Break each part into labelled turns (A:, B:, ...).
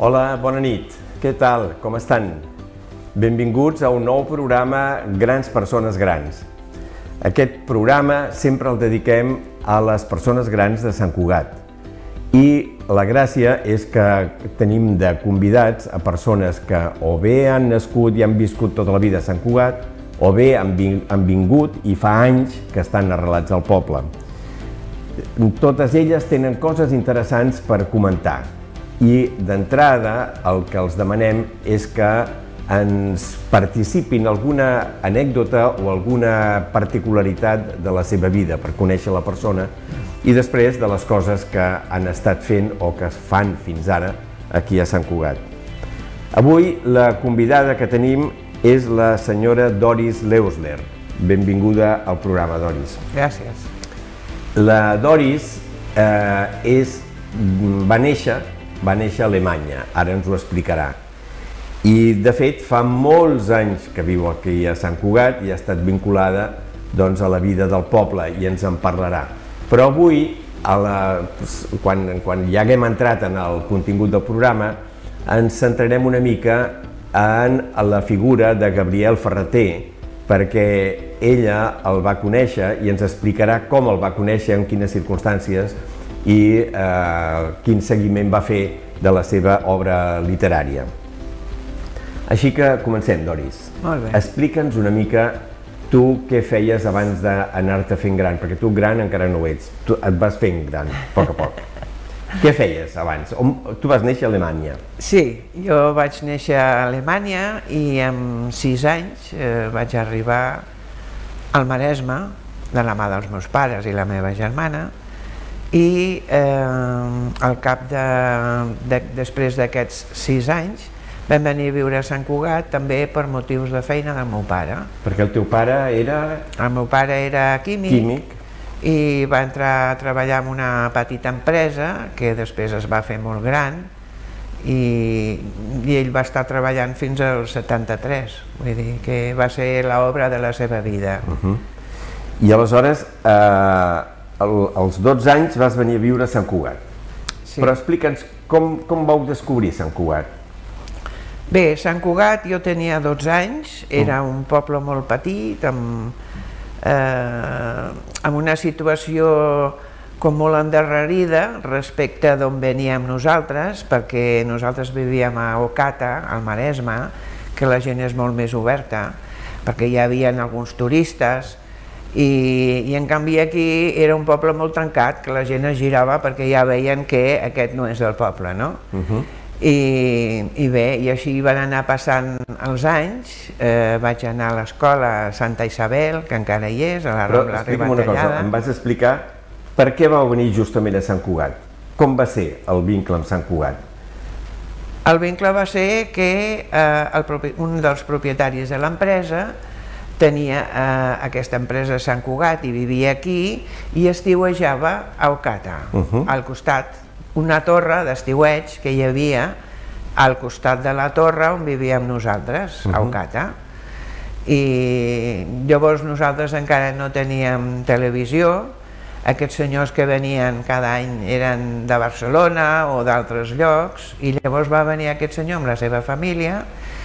A: Hola, bona nit. Què tal? Com estan? Benvinguts a un nou programa Grans Persones Grans. Aquest programa sempre el dediquem a les persones grans de Sant Cugat. I la gràcia és que tenim de convidats a persones que o bé han nascut i han viscut tota la vida a Sant Cugat, o bé han vingut i fa anys que estan arrelats al poble. Totes elles tenen coses interessants per comentar. I d'entrada el que els demanem és que ens participin alguna anècdota o alguna particularitat de la seva vida per conèixer la persona i després de les coses que han estat fent o que es fan fins ara aquí a Sant Cugat. Avui la convidada que tenim és la senyora Doris Leusler. Benvinguda al programa, Doris.
B: Gràcies.
A: La Doris va néixer a Alemanya, ara ens ho explicarà. I, de fet, fa molts anys que viu aquí a Sant Cugat i ha estat vinculada a la vida del poble i ens en parlarà. Però avui, quan ja haguem entrat en el contingut del programa, ens centrarem una mica en la figura de Gabriel Ferrater, perquè ella el va conèixer i ens explicarà com el va conèixer, en quines circumstàncies i quin seguiment va fer de la seva obra literària. Així que comencem, Doris.
B: Molt bé.
A: Explica'ns una mica tu què feies abans d'anar-te fent gran, perquè tu gran encara no ho ets, tu et vas fent gran, a poc a poc. Què feies abans? Tu vas néixer a Alemanya.
B: Sí, jo vaig néixer a Alemanya i amb 6 anys vaig arribar al Maresme, de la mà dels meus pares i la meva germana, i al cap després d'aquests 6 anys vam venir a viure a Sant Cugat també per motius de feina del meu pare.
A: Perquè el teu pare era...
B: El meu pare era químic i va entrar a treballar en una petita empresa que després es va fer molt gran i ell va estar treballant fins al 73, vull dir que va ser l'obra de la seva vida.
A: I aleshores, als 12 anys vas venir a viure a Sant Cugat. Però explica'ns com vau descobrir Sant Cugat.
B: Bé, Sant Cugat jo tenia 12 anys, era un poble molt petit, amb una situació com molt endarrerida respecte d'on veníem nosaltres, perquè nosaltres vivíem a Ocata, al Maresme, que la gent és molt més oberta, perquè hi havia alguns turistes, i en canvi aquí era un poble molt tancat, que la gent es girava perquè ja veien que aquest no és del poble, no? I bé, i així van anar passant els anys, vaig anar a l'escola Santa Isabel, que encara hi és, a la Rambla Ribatallada. Però explica'm una cosa, em vas explicar per què vau venir justament a Sant Cugat? Com va ser el vincle amb Sant Cugat? El vincle va ser que un dels propietaris de l'empresa tenia aquesta empresa a Sant Cugat i vivia aquí i estiuejava a Ocata, al costat, una torre d'estiueig que hi havia al costat de la torre on vivíem nosaltres, a Ocata. I llavors nosaltres encara no teníem televisió, aquests senyors que venien cada any eren de Barcelona o d'altres llocs, i llavors va venir aquest senyor amb la seva família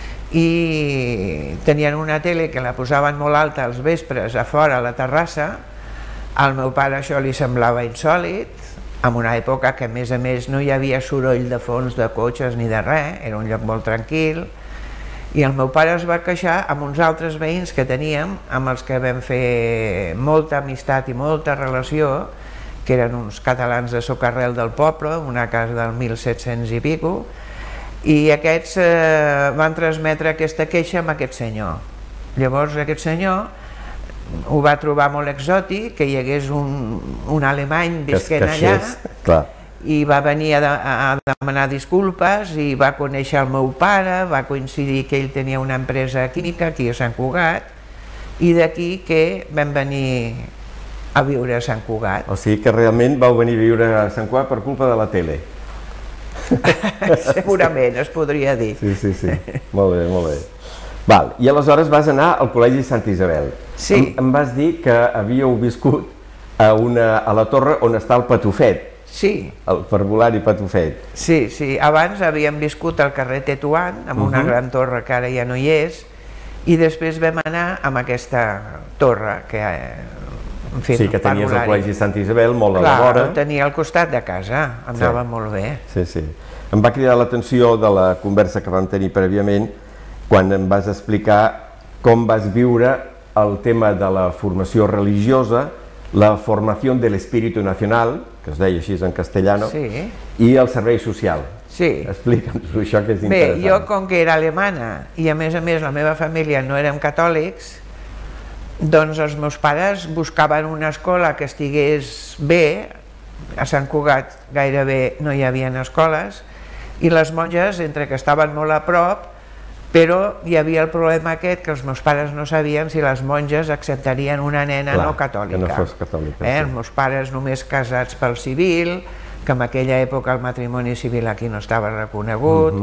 B: i tenien una tele que la posaven molt alta als vespres a fora a la terrassa. Al meu pare això li semblava insòlit, en una època que a més no hi havia soroll de fons de cotxes ni de res, era un lloc molt tranquil, i el meu pare es va queixar amb uns altres veïns que teníem, amb els que vam fer molta amistat i molta relació, que eren uns catalans de Socarrel del poble, una casa del 1700 i pico, i aquests van transmetre aquesta queixa amb aquest senyor. Llavors aquest senyor ho va trobar molt exòtic, que hi hagués un alemany visquent allà, i va venir a demanar disculpes i va conèixer el meu pare, va coincidir que ell tenia una empresa química aquí a Sant Cugat, i d'aquí que vam venir a viure a Sant Cugat.
A: O sigui que realment vau venir a viure a Sant Cugat per culpa de la tele.
B: Segurament, es podria dir.
A: Sí, molt bé, molt bé. I aleshores vas anar al Col·legi Santa Isabel.
B: Sí.
A: Em vas dir que havíeu viscut a la torre on està el Patufet.
B: Sí.
A: El parvulari Patufet.
B: Sí, sí. Abans havíem viscut al carrer Tetuan, amb una gran torre que ara ja no hi és, i després vam anar amb aquesta torre que, en fi,
A: sí, que tenies el Col·legi Santa Isabel molt a la vora.
B: Clar, el tenia al costat de casa, anava molt bé.
A: Sí, sí. Em va cridar l'atenció de la conversa que vam tenir prèviament quan em vas explicar com vas viure el tema de la formació religiosa, la formació de l'espíritu nacional, que es deia així en castellano, i el servei social.
B: Sí.
A: Explica'ns això, que és interessant.
B: Bé, jo com que era alemana i a més la meva família no érem catòlics, doncs els meus pares buscaven una escola que estigués bé. A Sant Cugat gairebé no hi havia escoles i les monges, entre que estaven molt a prop, però hi havia el problema aquest que els meus pares no sabien si les monges acceptarien una nena no catòlica.
A: Que no fos catòlica.
B: Els meus pares només casats pel civil, que en aquella època el matrimoni civil aquí no estava reconegut,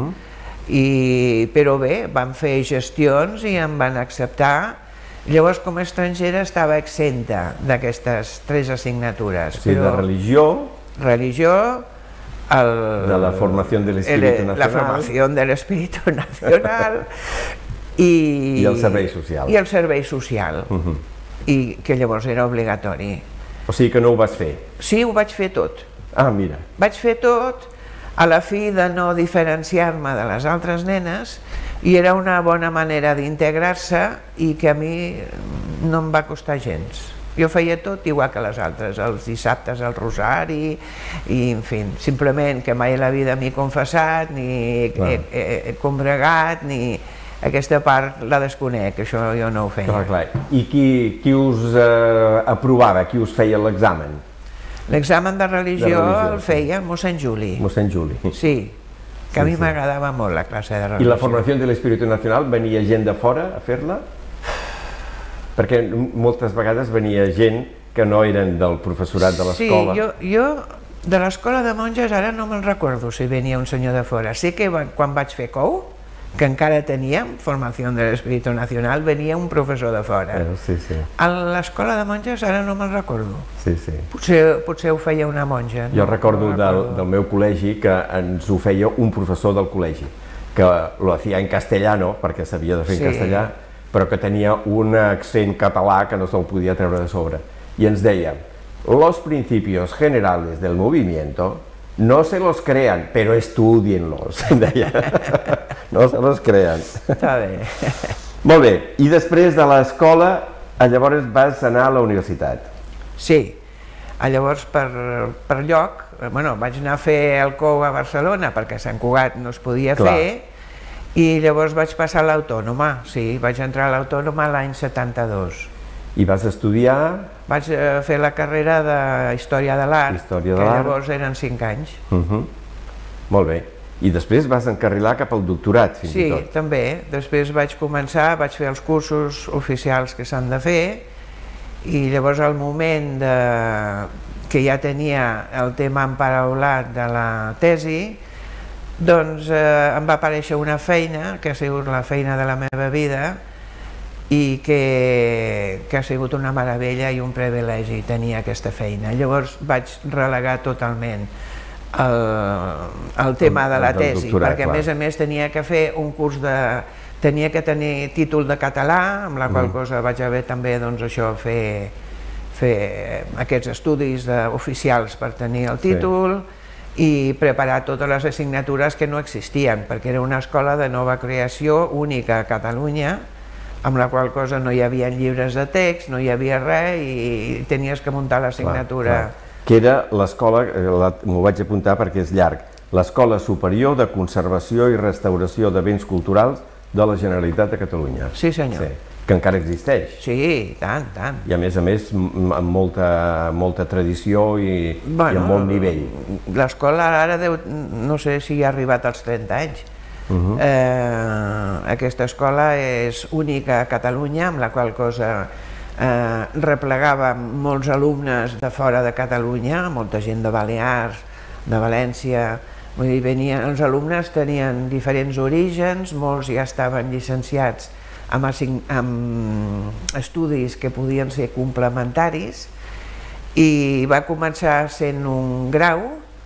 B: però bé, van fer gestions i em van acceptar. Llavors, com a estrangera, estava exenta d'aquestes 3 assignatures.
A: O sigui, de religió...
B: Religió,
A: de la formació de l'espíritu nacional...
B: La formació de l'espíritu nacional... I
A: el servei social.
B: I el servei social, i que llavors era obligatori.
A: O sigui que no ho vas fer?
B: Sí, ho vaig fer tot.
A: Ah, mira.
B: Vaig fer tot, a la fi de no diferenciar-me de les altres nenes, i era una bona manera d'integrar-se i que a mi no em va costar gens. Jo feia tot igual que les altres, els dissabtes al rosari, i en fi, simplement que mai a la vida m'he confessat, ni he combregat, ni... Aquesta part la desconec, això jo no ho feia.
A: Clar. I qui us aprovava, qui us feia l'examen?
B: L'examen de religió el feia mossèn Juli.
A: Mossèn Juli.
B: Sí, que a mi m'agradava molt la classe de religió.
A: I la formació de l'espíritu nacional, venia gent de fora a fer-la? Perquè moltes vegades venia gent que no eren del professorat de l'escola.
B: Sí, jo de l'escola de monges ara no me'n recordo si venia un senyor de fora. Sé que quan vaig fer COU, que encara teníem formació de l'espíritu nacional, venia un professor de fora. A l'escola de monges ara no me'n recordo. Potser ho feia una monja.
A: Jo recordo del meu col·legi que ens ho feia un professor del col·legi, que lo hacía en castellano, perquè sabia de fer en castellà, però que tenia un accent català que no se'l podia treure de sobre. I ens deia, los principios generales del movimiento no se los crean, pero estudienlos, deia. No se los crean.
B: Està bé.
A: Molt bé, i després de l'escola, llavors vas anar a la universitat.
B: Sí, llavors per lloc, vaig anar a fer el COU a Barcelona, perquè a Sant Cugat no es podia fer, i llavors vaig passar a l'Autònoma, sí, vaig entrar a l'Autònoma l'any 72.
A: I vas estudiar?
B: Vaig fer la carrera de Història de l'Art, que llavors eren 5 anys.
A: Molt bé. I després vas encarrilar cap al doctorat, fins i tot.
B: Sí, també. Després vaig començar, vaig fer els cursos oficials que s'han de fer, i llavors al moment que ja tenia el tema emparaulat de la tesi, doncs em va aparèixer una feina, que ha sigut la feina de la meva vida, i que ha sigut una meravella i un privilegi tenir aquesta feina. Llavors vaig relegar totalment el tema de la tesi, perquè a més tenia que fer un curs tenia que tenir títol de català, amb la qual cosa vaig haver també fer aquests estudis oficials per tenir el títol i preparar totes les assignatures que no existien, perquè era una escola de nova creació única a Catalunya, amb la qual cosa no hi havia llibres de text, no hi havia res i tenies que muntar l'assignatura.
A: Que era l'escola, m'ho vaig apuntar perquè és llarg, l'Escola Superior de Conservació i Restauració de Béns Culturals de la Generalitat de Catalunya.
B: Sí, senyor.
A: Que encara existeix.
B: Sí, tant.
A: I a més amb molta tradició i amb molt nivell.
B: L'escola ara no sé si ha arribat als 30 anys. Aquesta escola és única a Catalunya, amb la qual cosa replegava molts alumnes de fora de Catalunya, molta gent de Balears, de València, vull dir, els alumnes tenien diferents orígens, molts ja estaven llicenciats amb estudis que podien ser complementaris i va començar sent un grau,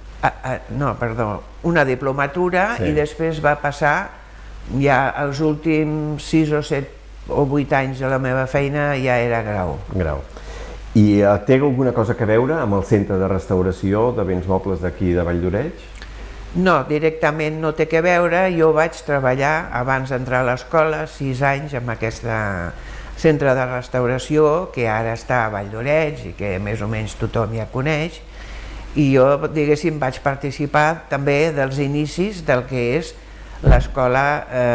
B: una diplomatura, i després va passar, ja els últims 6 o 7 o 8 anys de la meva feina ja era grau.
A: I té alguna cosa a veure amb el centre de restauració de béns mobles d'aquí de Vall d'Oreig?
B: No, directament no té a veure. Jo vaig treballar abans d'entrar a l'escola 6 anys amb aquest centre de restauració que ara està a Vall d'Oreig i que més o menys tothom ja coneix, i jo, diguéssim, vaig participar també dels inicis del que és l'escola,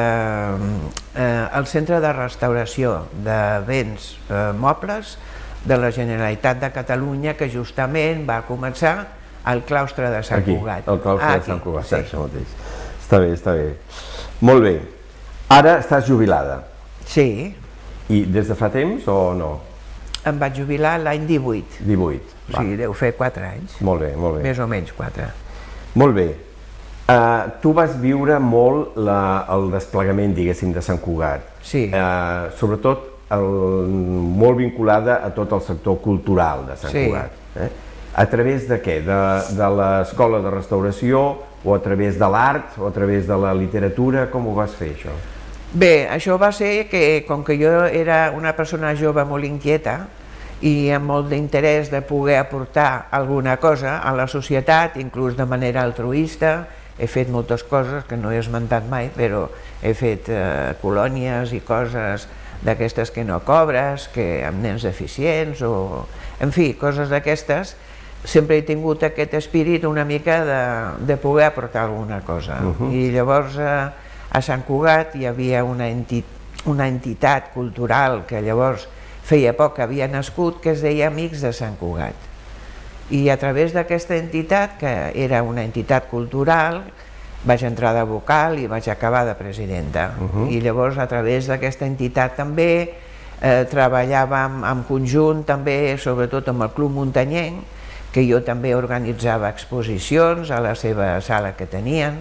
B: el centre de restauració de béns mobles de la Generalitat de Catalunya, que justament va començar al claustre de Sant Cugat.
A: Aquí, al claustre de Sant Cugat, això mateix. Està bé, està bé. Molt bé. Ara estàs jubilada.
B: Sí.
A: I des de fa temps o no?
B: Em vaig jubilar l'any 18.
A: 18.
B: O sigui, deu fer 4 anys.
A: Molt bé, molt bé.
B: Més o menys 4.
A: Molt bé. Tu vas viure molt el desplegament, diguéssim, de Sant Cugat.
B: Sí.
A: Sobretot molt vinculada a tot el sector cultural de Sant Cugat. A través de què? De l'escola de restauració o a través de l'art o a través de la literatura? Com ho vas fer, això?
B: Bé, això va ser que, com que jo era una persona jove molt inquieta i amb molt d'interès de poder aportar alguna cosa a la societat, inclús de manera altruista, he fet moltes coses que no he esmentat mai, però he fet colònies i coses d'aquestes que no cobres, que amb nens deficients, o en fi, coses d'aquestes. Sempre he tingut aquest espírit una mica de poder aportar alguna cosa. I llavors a Sant Cugat hi havia una entitat cultural que llavors feia poc que havia nascut, que es deia Amics de Sant Cugat. I a través d'aquesta entitat, que era una entitat cultural, vaig entrar de vocal i vaig acabar de presidenta. I llavors a través d'aquesta entitat també treballàvem en conjunt, també sobretot amb el Club Muntanyenc, que jo també organitzava exposicions a la seva sala que tenien,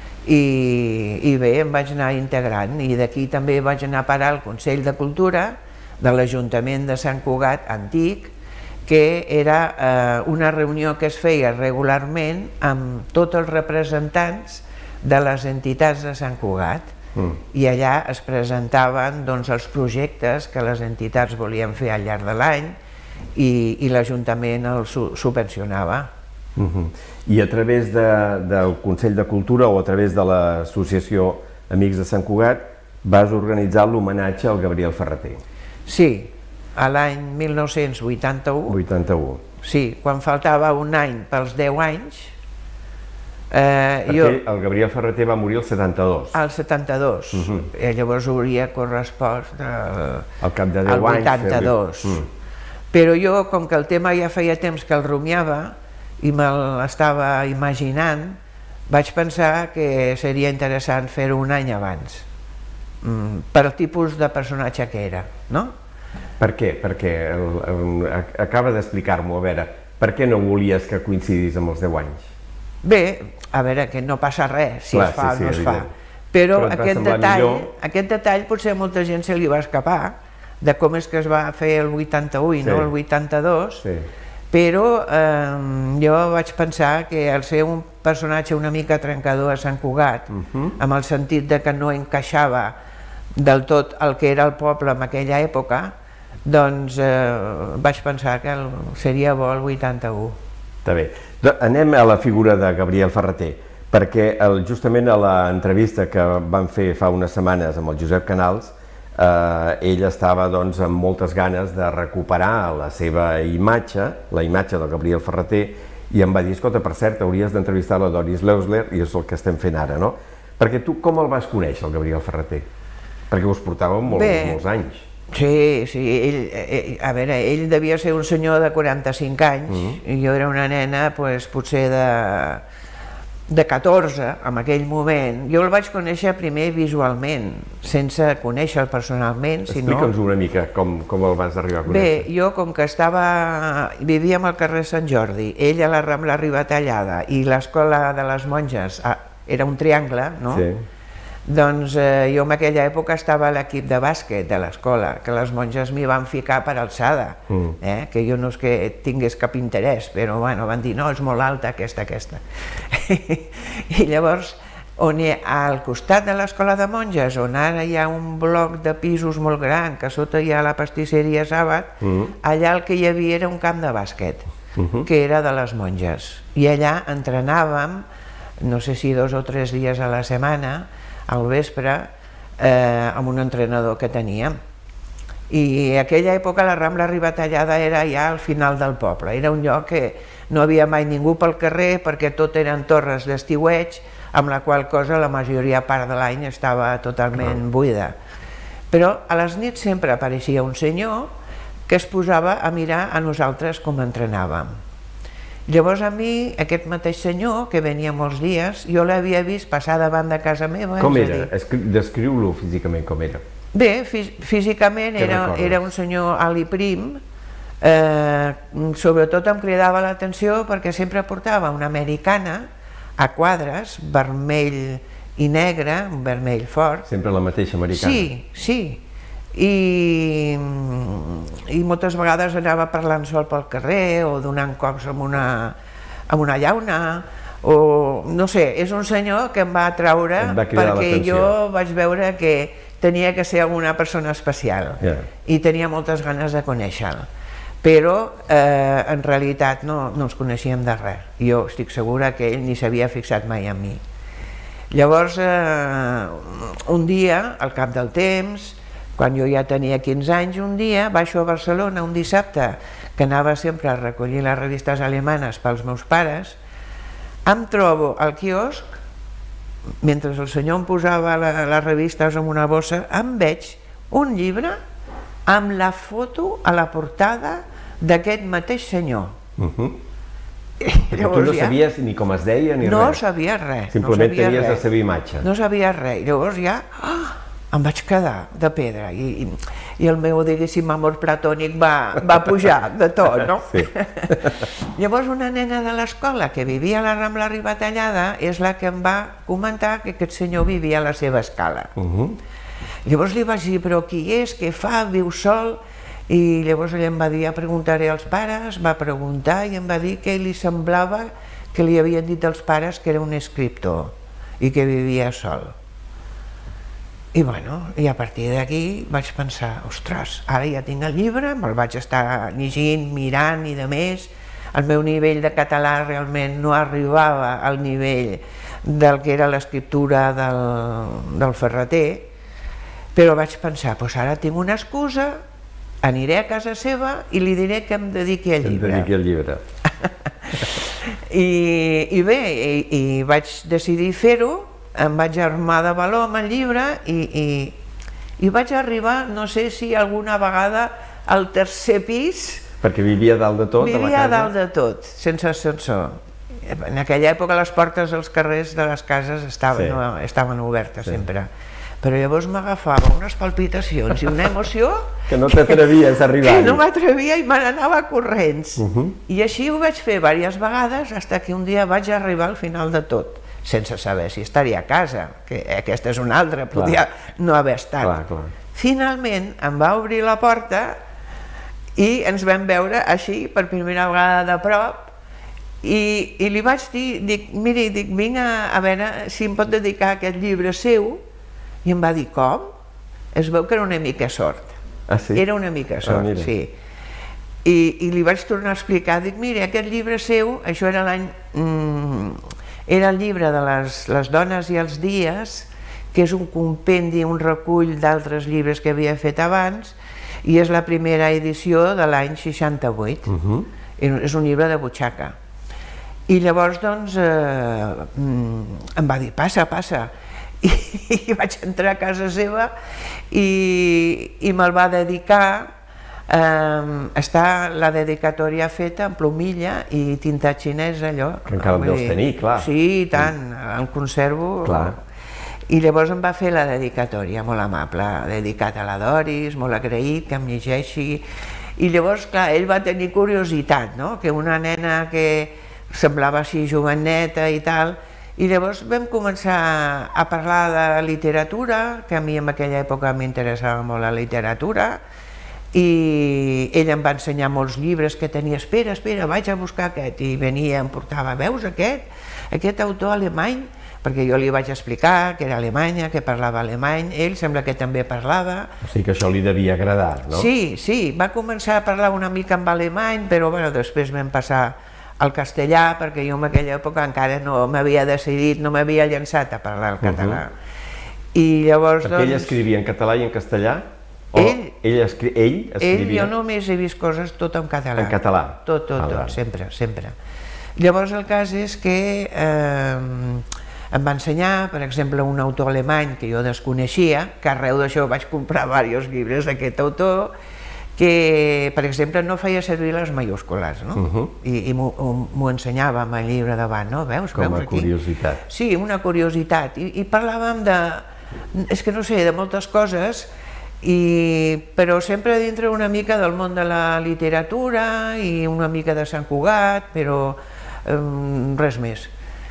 B: i bé, em vaig anar integrant, i d'aquí també vaig anar a parar al Consell de Cultura de l'Ajuntament de Sant Cugat Antic, que era una reunió que es feia regularment amb tots els representants de les entitats de Sant Cugat, i allà es presentaven els projectes que les entitats volien fer al llarg de l'any i l'Ajuntament els subvencionava.
A: I a través del Consell de Cultura o a través de l'associació Amics de Sant Cugat vas organitzar l'homenatge al Gabriel Ferrater.
B: Sí, a l'any 1981. Sí, quan faltava un any pels 10 anys.
A: Perquè el Gabriel Ferrater va morir al 72.
B: Al 72, llavors hauria correspost
A: al cap de 10 anys.
B: Al 82. Però jo, com que el tema ja feia temps que el rumiava i me l'estava imaginant, vaig pensar que seria interessant fer-ho un any abans, per el tipus de personatge que era, no?
A: Per què? Perquè acaba d'explicar-m'ho, a veure, per què no volies que coincidís amb els 10 anys?
B: Bé, a veure, que no passa res, si es fa o no es fa, però aquest detall potser a molta gent se li va escapar, de com és que es va fer el 81 i no el 82, però jo vaig pensar que al ser un personatge una mica trencador a Sant Cugat, amb el sentit de que no encaixava del tot el que era el poble en aquella època, doncs vaig pensar que seria bo el 81.
A: Està bé. Anem a la figura de Gabriel Ferrater, perquè justament a l'entrevista que vam fer fa unes setmanes amb el Josep Canals, ell estava amb moltes ganes de recuperar la seva imatge, la imatge del Gabriel Ferrater, i em va dir, escolta, per cert, hauries d'entrevistar la Doris Leusler, i és el que estem fent ara, no? Perquè tu com el vas conèixer, el Gabriel Ferrater? Perquè us portàveu molts anys.
B: Sí, a veure, ell devia ser un senyor de 45 anys, i jo era una nena potser de 14 en aquell moment. Jo el vaig conèixer primer visualment, sense conèixer-lo personalment.
A: Explica'ns una mica com el vas arribar a conèixer.
B: Bé, jo com que vivíem al carrer Sant Jordi, ell a la Rambla Ribatallada i l'escola de les monges era un triangle, no? Doncs jo en aquella època estava a l'equip de bàsquet de l'escola, que les monges m'hi van ficar per alçada, que jo no és que tingués cap interès, però bueno, van dir, no, és molt alta aquesta. I llavors, al costat de l'escola de monges, on ara hi ha un bloc de pisos molt gran, que sota hi ha la pastisseria Sàbat, allà el que hi havia era un camp de bàsquet, que era de les monges. I allà entrenàvem, no sé si 2 o 3 dies a la setmana, al vespre, amb un entrenador que teníem. I a aquella època la Rambla Ribatallada era ja al final del poble, era un lloc que no havia mai ningú pel carrer perquè tot eren torres d'estiueig, amb la qual cosa la majoria part de l'any estava totalment buida. Però a les nits sempre apareixia un senyor que es posava a mirar a nosaltres com entrenàvem. Llavors a mi, aquest mateix senyor, que venia molts dies, jo l'havia vist passar davant de casa meva.
A: Com era? Descriu-lo físicament, com era.
B: Bé, físicament era un senyor alt i prim, sobretot em cridava l'atenció perquè sempre portava una americana a quadres, vermell i negre, un vermell fort.
A: Sempre la mateixa americana?
B: Sí. I moltes vegades anava parlant sol pel carrer o donant cops amb una llauna, o no sé, és un senyor que em va atraure perquè jo vaig veure que tenia que ser alguna persona especial i tenia moltes ganes de conèixer-lo, però en realitat no ens coneixíem de res. Jo estic segura que ell ni s'havia fixat mai en mi. Llavors, un dia, al cap del temps, quan jo ja tenia 15 anys, un dia baixo a Barcelona un dissabte, que anava sempre a recollir les revistes alemanes pels meus pares, em trobo al quiosc, mentre el senyor em posava les revistes en una bossa, em veig un llibre amb la foto a la portada d'aquest mateix senyor.
A: Tu no sabies ni com es deia ni res?
B: No sabia res.
A: Simplement tenies la seva imatge.
B: No sabia res. Llavors ja em vaig quedar de pedra i el meu, diguéssim, amor platònic va pujar de to, no? Llavors una nena de l'escola que vivia a la Rambla Ribatallada és la que em va comentar que aquest senyor vivia a la seva escala. Llavors li vaig dir, però qui és, què fa, viu sol? I llavors ella em va dir, ja preguntaré als pares, va preguntar i em va dir que li semblava que li havien dit als pares que era un escriptor i que vivia sol. I bueno, i a partir d'aquí vaig pensar, ostres, ara ja tinc el llibre, me'l vaig estar llegint, mirant i de més. El meu nivell de català realment no arribava al nivell del que era l'escriptura del Ferreter, però vaig pensar, doncs ara tinc una excusa, aniré a casa seva i li diré que em dediqui al llibre.
A: Em dediqui al llibre.
B: I bé, vaig decidir fer-ho, em vaig armar de valor amb el llibre i vaig arribar, no sé si alguna vegada, al 3è pis.
A: Perquè vivia dalt de tot, a la casa?
B: Vivia dalt de tot, sense ascensor. En aquella època les portes dels carrers de les cases estaven obertes sempre. Però llavors m'agafava unes palpitacions i una emoció
A: que no t'atrevies a arribar-hi.
B: Que no m'atrevia i me n'anava corrents. I així ho vaig fer diverses vegades fins que un dia vaig arribar al final de tot, sense saber si estaria a casa, que aquesta és una altra, podia no haver estat. Finalment em va obrir la porta i ens vam veure així per primera vegada de prop i li vaig dir, miri, vinc a veure si em pot dedicar a aquest llibre seu. I em va dir, com? Es veu que era una mica sord.
A: Ah, sí?
B: Era una mica sord, sí. I li vaig tornar a explicar, dic, mira, aquest llibre seu, això era l'any... Era el llibre de les dones i els dies, que és un compendi, un recull d'altres llibres que havia fet abans, i és la primera edició de l'any 68. És un llibre de butxaca. I llavors, doncs, em va dir, passa, passa. I vaig entrar a casa seva i me'l va dedicar. Està la dedicatòria feta en plomilla i tinta xinesa, allò.
A: Que encara el deus tenir, clar.
B: Sí, i tant, el conservo. I llavors em va fer la dedicatòria, molt amable, dedicat a la Doris, molt agraït que em llegeixi. I llavors, clar, ell va tenir curiositat, no?, que una nena que semblava així joveneta i tal, I llavors vam començar a parlar de literatura, que a mi en aquella època m'interessava molt la literatura, i ell em va ensenyar molts llibres que tenia. Espera, vaig a buscar aquest, i venia, em portava, veus aquest autor alemany, perquè jo li vaig explicar que era Alemanya, que parlava alemany, ell sembla que també parlava.
A: O sigui que això li devia agradar, no?
B: Sí, va començar a parlar una mica en alemany, però bueno, després vam passar al castellà, perquè jo en aquella època encara no m'havia decidit, no m'havia llançat a parlar el català. I llavors,
A: perquè ell escrivia en català i en castellà? Ell escrivia?
B: Jo només he vist coses tot en català.
A: En català?
B: Tot, sempre. Llavors el cas és que em va ensenyar, per exemple, un autor alemany que jo desconeixia, que arreu d'això vaig comprar diversos llibres d'aquest autor, que, per exemple, no feia servir les majúscules, no? I m'ho ensenyava amb el llibre davant, no? Veus?
A: Com a curiositat.
B: Sí, una curiositat. I parlàvem de, és que no sé, de moltes coses, però sempre dintre una mica del món de la literatura i una mica de Sant Cugat, però res més.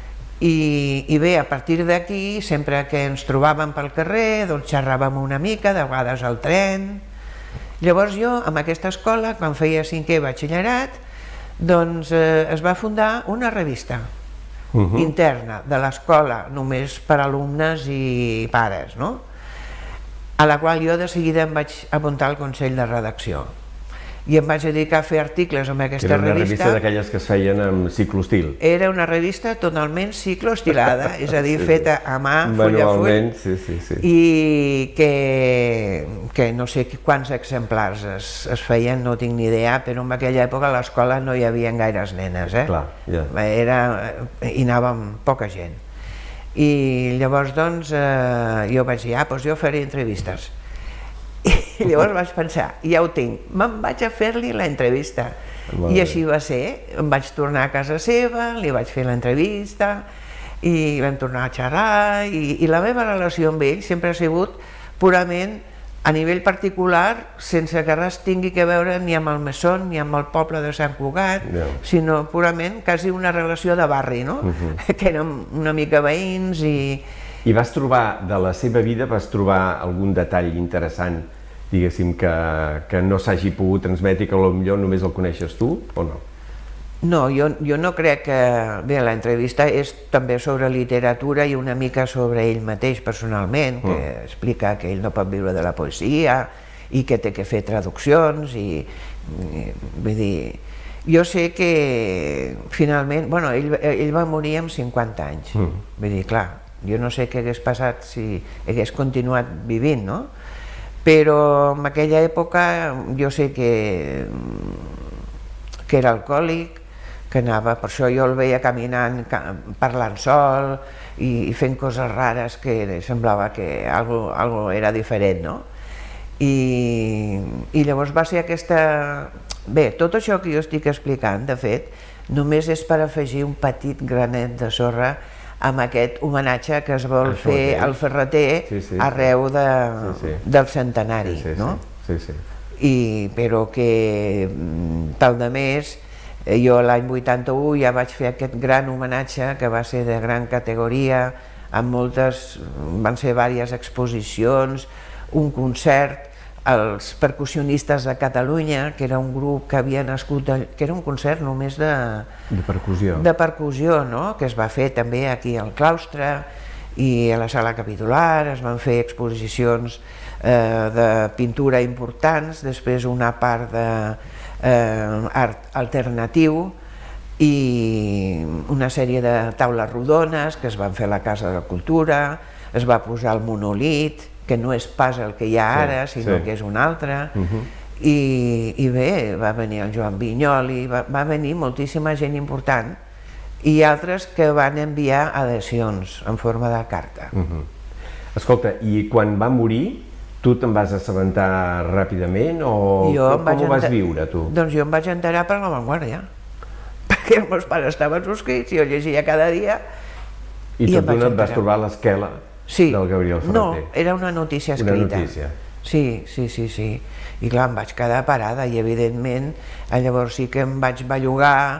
B: I bé, a partir d'aquí, sempre que ens trobàvem pel carrer, doncs xerràvem una mica, de vegades al tren. Llavors jo, amb aquesta escola, quan feia 5è batxillerat, doncs es va fundar una revista interna de l'escola, només per alumnes i pares, no? A la qual jo de seguida em vaig apuntar al consell de redacció. I em vaig dedicar a fer articles amb aquesta revista.
A: Era una revista d'aquelles que es feien amb cicloestil.
B: Era una revista totalment cicloestilada, és a dir, feta a mà, full a full.
A: Sí.
B: I que no sé quants exemplars es feien, no tinc ni idea, però en aquella època a l'escola no hi havia gaires nenes,
A: Clar, ja.
B: Hi anàvem poca gent. I llavors, doncs, jo vaig dir, doncs jo faré entrevistes. I llavors vaig pensar, ja ho tinc, me'n vaig a fer-li l'entrevista. I així va ser, em vaig tornar a casa seva, li vaig fer l'entrevista i vam tornar a xerrar i la meva relació amb ell sempre ha sigut purament a nivell particular, sense que res tingui que veure ni amb el Mesón ni amb el poble de Sant Cugat, sinó purament quasi una relació de barri, no? Que érem una mica veïns
A: I vas trobar, de la seva vida, vas trobar algun detall interessant, diguéssim, que no s'hagi pogut transmetre i que potser només el coneixes tu, o no?
B: No, jo no crec que... Bé, l'entrevista és també sobre literatura i una mica sobre ell mateix personalment, que explica que ell no pot viure de la poesia i que té que fer traduccions i... Vull dir... Jo sé que finalment... Bueno, ell va morir amb 50 anys. Vull dir, clar, jo no sé què hagués passat si hagués continuat vivint, no? Però en aquella època jo sé que era alcohòlic, que anava, per això jo el veia caminant, parlant sol i fent coses rares que semblava que algo era diferent, no? I llavors va ser aquesta... Bé, tot això que jo estic explicant, de fet, només és per afegir un petit granet de sorra amb aquest homenatge que es vol fer al Ferreter arreu del centenari, no? Però que, pel de més, jo l'any 81 ja vaig fer aquest gran homenatge que va ser de gran categoria, amb moltes, van ser diverses exposicions, un concert, els percussionistes de Catalunya, que era un grup que havia nascut, que era un concert només de percussió, que es va fer també aquí al claustre i a la sala capitular, es van fer exposicions de pintura importants, després una part d'art alternatiu i una sèrie de taules rodones que es van fer a la Casa de la Cultura, es va posar el monòlit, que no és pas el que hi ha ara, sinó que és un altre, i bé, va venir el Joan Vinyoli, va venir moltíssima gent important i altres que van enviar adhesions en forma de carta.
A: Escolta, i quan va morir, tu te'n vas assabentar ràpidament o com ho vas viure, tu?
B: Doncs jo em vaig enterar per La Vanguardia, perquè els meus pares estaven subscrits i jo llegia cada dia.
A: I tot d'una et vas trobar l'esquela del Gabriel Ferreter?
B: No, era una notícia escrita.
A: Una notícia?
B: Sí. I clar, em vaig quedar parada i evidentment llavors sí que em vaig bellugar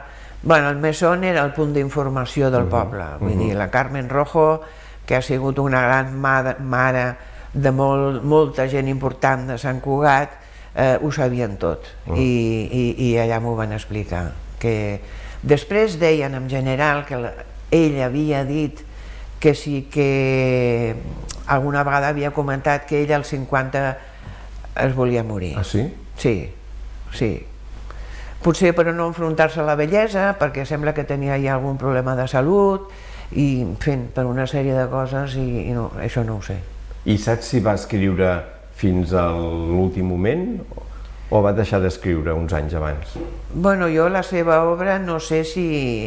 B: Bueno, el Mesón era el punt d'informació del poble, vull dir, la Carmen Rojo, que ha sigut una gran mare de molta gent important de Sant Cugat, ho sabien tot, i allà m'ho van explicar. Després deien en general que ell havia dit que sí que alguna vegada havia comentat que ell als 50 es volia morir.
A: Ah, sí?
B: Sí, sí. Potser per no enfrontar-se a la vellesa, perquè sembla que tenia ja algun problema de salut, i fent per una sèrie de coses, i no, això no ho sé.
A: I saps si va escriure fins a l'últim moment o va deixar d'escriure uns anys abans?
B: Bueno, jo la seva obra no sé si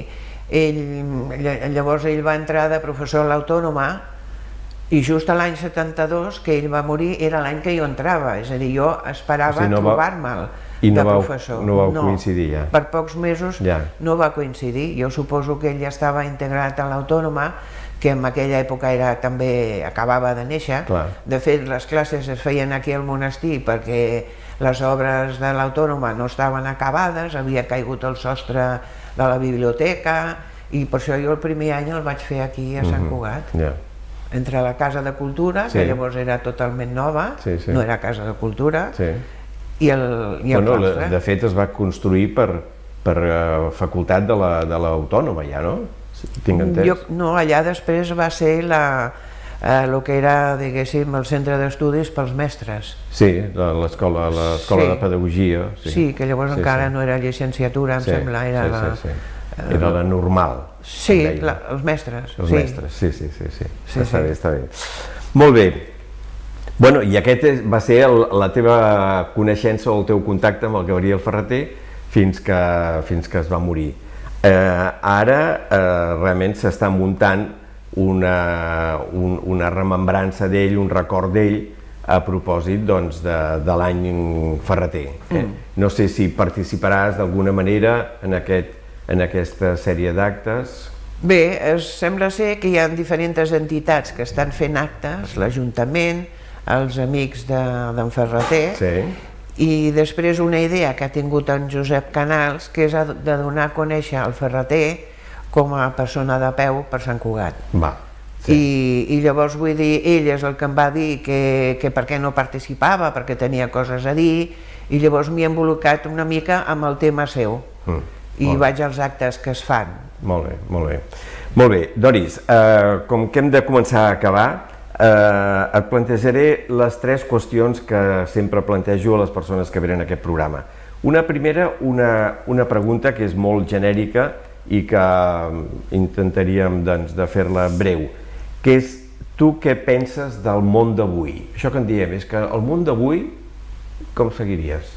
B: llavors ell va entrar de professor a l'Autònoma, i just a l'any 72, que ell va morir, era l'any que jo entrava, és a dir, jo esperava trobar-me'l de professor.
A: I no vau coincidir ja?
B: Per pocs mesos no va coincidir. Jo suposo que ell ja estava integrat a l'Autònoma, que en aquella època també acabava de néixer. De fet, les classes es feien aquí al monestir perquè les obres de l'Autònoma no estaven acabades, havia caigut el sostre de la biblioteca, i per això jo el primer any el vaig fer aquí a Sant Cugat, entre la Casa de Cultura, que llavors era totalment nova, no era Casa de Cultura, i el claustre.
A: De fet es va construir per facultat de l'Autònoma ja, no? Tinc entès?
B: No, allà després va ser el que era, diguéssim, el centre d'estudis pels mestres.
A: Sí, l'escola de pedagogia.
B: Sí, que llavors encara no era llicenciatura, em sembla, era la...
A: Era la normal.
B: Sí, els mestres.
A: Els mestres, sí. Està bé. Molt bé. Bueno, i aquest va ser la teva coneixença o el teu contacte amb el Gabriel Ferrater fins que es va morir. Ara realment s'està muntant una remembrança d'ell, un record d'ell a propòsit de l'any Ferrater. No sé si participaràs d'alguna manera en aquesta sèrie d'actes.
B: Bé, sembla ser que hi ha diferents entitats que estan fent actes, l'Ajuntament, els amics d'en Ferrater, i després una idea que ha tingut en Josep Canals, que és de donar a conèixer el Ferrater com a persona de peu per Sant Cugat. I llavors, vull dir, ell és el que em va dir que per què no participava, perquè tenia coses a dir, i llavors m'hi he embolicat una mica amb el tema seu, i vaig als actes que es fan.
A: Molt bé, molt bé. Molt bé, Doris, com que hem de començar a acabar, et plantejaré les 3 qüestions que sempre plantejo a les persones que venen a aquest programa. Una primera, una pregunta que és molt genèrica i que intentaríem de fer-la breu, que és: tu què penses del món d'avui? Això que en diem és que el món d'avui, com seguiries?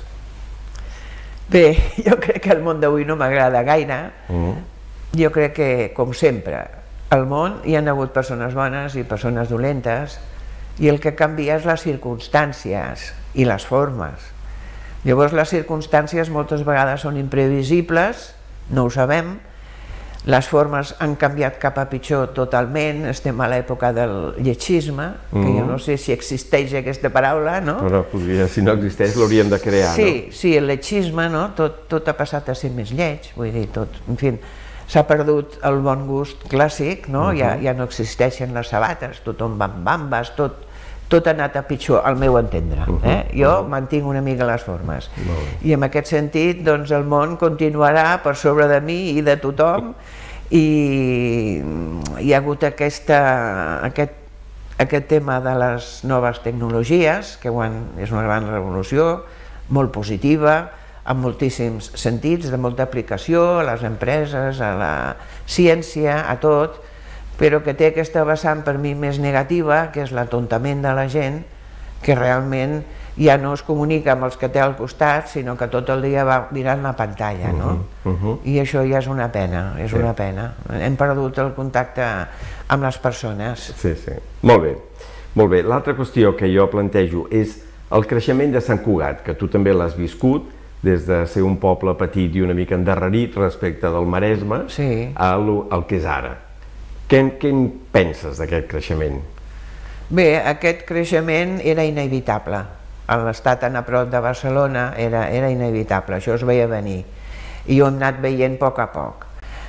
B: Bé, jo crec que el món d'avui no m'agrada gaire. Jo crec que, com sempre, al món hi ha hagut persones bones i persones dolentes, i el que canvia és les circumstàncies i les formes. Llavors les circumstàncies moltes vegades són imprevisibles, no ho sabem, les formes han canviat cap a pitjor totalment, estem a l'època del lletgisme, que jo no sé si existeix aquesta paraula, no?
A: Però si no existeix l'hauríem de crear, no?
B: Sí, el lletgisme, tot ha passat a ser més lleig, vull dir, tot, en fi, s'ha perdut el bon gust clàssic, ja no existeixen les sabates, tothom va amb bambes, tot ha anat a pitjor, al meu entendre. Jo mantinc una mica les formes. I en aquest sentit, doncs, el món continuarà per sobre de mi i de tothom, i hi ha hagut aquest tema de les noves tecnologies, que és una gran revolució, molt positiva, en moltíssims sentits, de molta aplicació a les empreses, a la ciència, a tot, però que té aquesta vessant per mi més negativa, que és l'atontament de la gent, que realment ja no es comunica amb els que té al costat, sinó que tot el dia va mirant la pantalla, no? I això ja és una pena, és una pena. Hem perdut el contacte amb les persones.
A: Sí. Molt bé. Molt bé. L'altra qüestió que jo plantejo és el creixement de Sant Cugat, que tu també l'has viscut, des de ser un poble petit i una mica endarrerit respecte del Maresme al que és ara. Què en penses d'aquest creixement?
B: Bé, aquest creixement era inevitable. L'estar tan a prop de Barcelona era inevitable, això es veia venir. I ho hem anat veient a poc.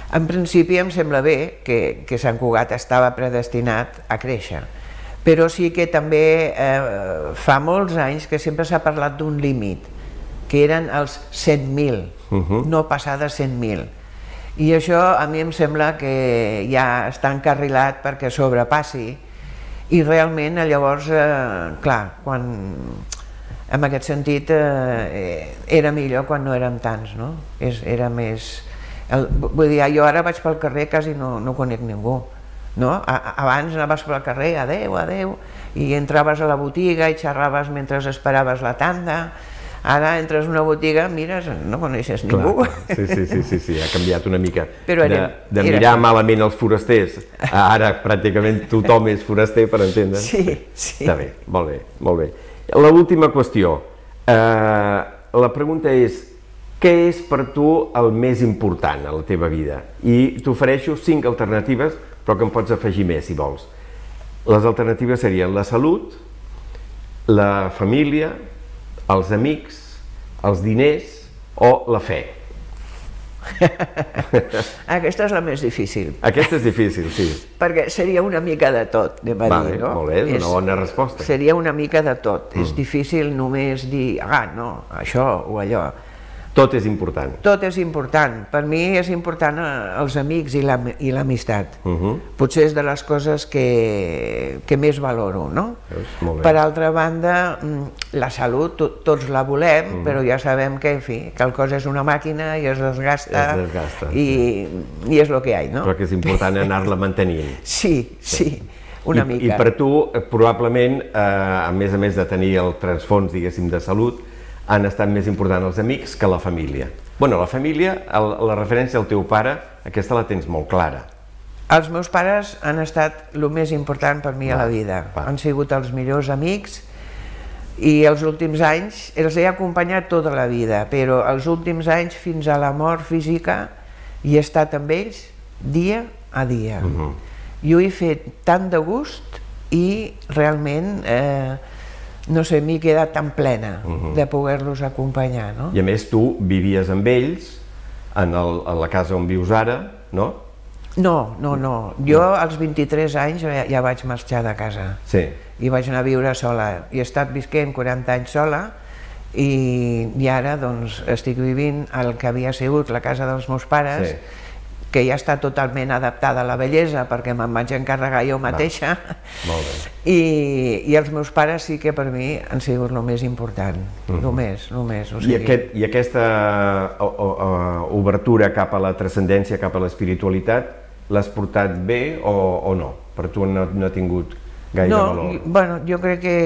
B: En principi em sembla bé que Sant Cugat estava predestinat a créixer, però sí que també fa molts anys que sempre s'ha parlat d'un límit, que eren els 100.000, no passar de 100.000. I això a mi em sembla que ja està encarrilat perquè sobrepassi, i realment llavors, clar, en aquest sentit era millor quan no érem tants, no? Era més... Vull dir, jo ara vaig pel carrer quasi no conec ningú, no? Abans anaves pel carrer, adeu, adeu, i entraves a la botiga i xerraves mentre esperaves la tanda. Ara entres a una botiga, mires, no coneixes ningú.
A: Sí, ha canviat una mica. De mirar malament els forasters, ara pràcticament tothom és foraster, per entendre'ns.
B: Sí.
A: Està bé, molt bé, molt bé. L'última qüestió, la pregunta és, què és per tu el més important a la teva vida? I t'ofereixo 5 alternatives, però que en pots afegir més, si vols. Les alternatives serien la salut, la família, els amics, els diners o la fe.
B: Aquesta és la més difícil.
A: Aquesta és difícil, sí.
B: Perquè seria una mica de tot, anem a dir, no?
A: Molt bé, és una bona resposta.
B: Seria una mica de tot. És difícil només dir, no, això o allò.
A: Tot és important.
B: Tot és important. Per mi és important els amics i l'amistat. Potser és de les coses que més valoro, no? Per altra banda, la salut, tots la volem, però ja sabem que el cos és una màquina i es desgasta i és el que hi ha, no?
A: Però que és important anar-la mantenint.
B: Sí, una mica.
A: I per tu, probablement, a més de tenir el transfons, diguéssim, de salut, han estat més importants els amics que la família. Bueno, la família, la referència al teu pare, aquesta la tens molt clara.
B: Els meus pares han estat el més important per mi a la vida. Han sigut els millors amics i els últims anys, els he acompanyat tota la vida, però els últims anys fins a la mort física hi he estat amb ells dia a dia. Jo he fet tant de gust i realment... no sé, m'he quedat tan plena de poder-los acompanyar, no?
A: I a més tu vivies amb ells a la casa on vius ara, no?
B: No. Jo als 23 anys ja vaig marxar de casa.
A: Sí.
B: I vaig anar a viure sola. I he estat visquent 40 anys sola i ara doncs estic vivint el que havia sigut la casa dels meus pares, que ja està totalment adaptada a la bellesa perquè me'n vaig encarregar jo mateixa.
A: Molt bé.
B: I els meus pares sí que per mi han sigut el més important, només.
A: I aquesta obertura cap a la transcendència, cap a l'espiritualitat, l'has portat bé o no? Per tu no ha tingut gaire valor?
B: Bueno, jo crec que...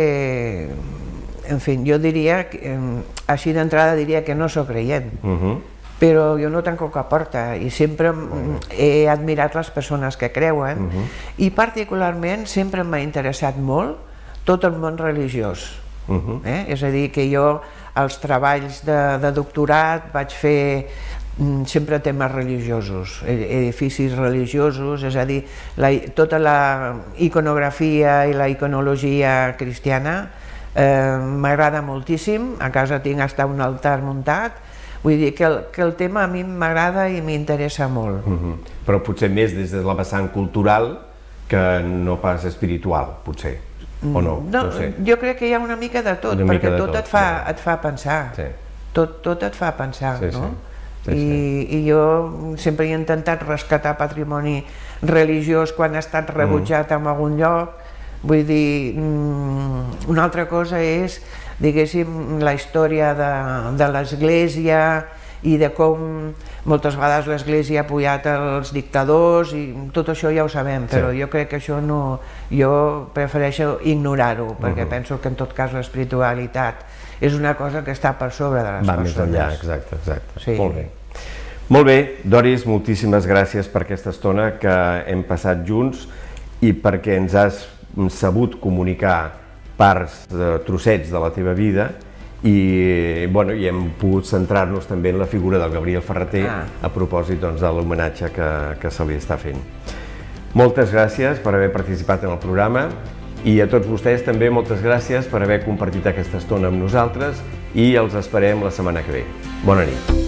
B: En fi, jo diria, així d'entrada diria que no sóc creient. Però jo no tanco cap porta i sempre he admirat les persones que creuen i particularment sempre m'ha interessat molt tot el món religiós. És a dir, que jo als treballs de doctorat vaig fer sempre temes religiosos, edificis religiosos, és a dir, tota la iconografia i la iconologia cristiana m'agrada moltíssim. A casa tinc fins un altar muntat. Vull dir que el tema a mi m'agrada i m'interessa molt.
A: Però potser més des de la vessant cultural que no pas espiritual, potser, o no?
B: No, jo crec que hi ha una mica de tot, perquè tot et fa pensar. Tot et fa pensar, no? I jo sempre he intentat rescatar patrimoni religiós quan ha estat rebutjat en algun lloc. Vull dir, una altra cosa és, diguéssim, la història de l'Església i de com moltes vegades l'Església ha apoyat els dictadors i tot això ja ho sabem, però jo crec que això no... Jo prefereixo ignorar-ho, perquè penso que en tot cas l'espiritualitat és una cosa que està per sobre de les persones. Va
A: més enllà, exacte. Molt bé. Molt bé, Doris, moltíssimes gràcies per aquesta estona que hem passat junts i perquè ens has sabut comunicar parts, trossets de la teva vida i hem pogut centrar-nos també en la figura del Gabriel Ferrater a propòsit de l'homenatge que se li està fent. Moltes gràcies per haver participat en el programa i a tots vostès també moltes gràcies per haver compartit aquesta estona amb nosaltres i els esperem la setmana que ve. Bona nit.